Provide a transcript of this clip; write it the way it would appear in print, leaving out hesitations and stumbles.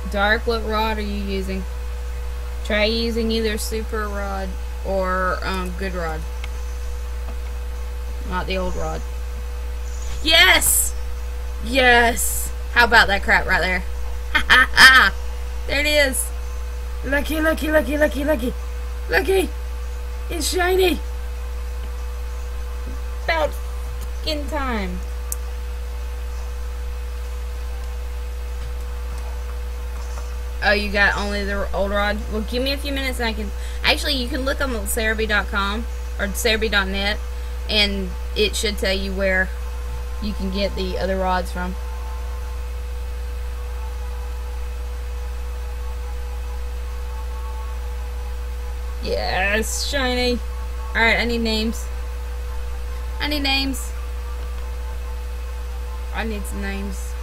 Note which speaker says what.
Speaker 1: Dark, what rod are you using? Try using either super rod or good rod. Not the old rod. Yes! Yes! How about that crap right there? Ha ha ha! There it is! Lucky, lucky, lucky, lucky, lucky! Lucky! It's shiny! About in time. Oh, you got only the old rod? Well, give me a few minutes and I can... Actually, you can look on Cerebi.com or Cerebi.net and it should tell you where you can get the other rods from. Yes, shiny. Alright, I need names. I need names. I need some names.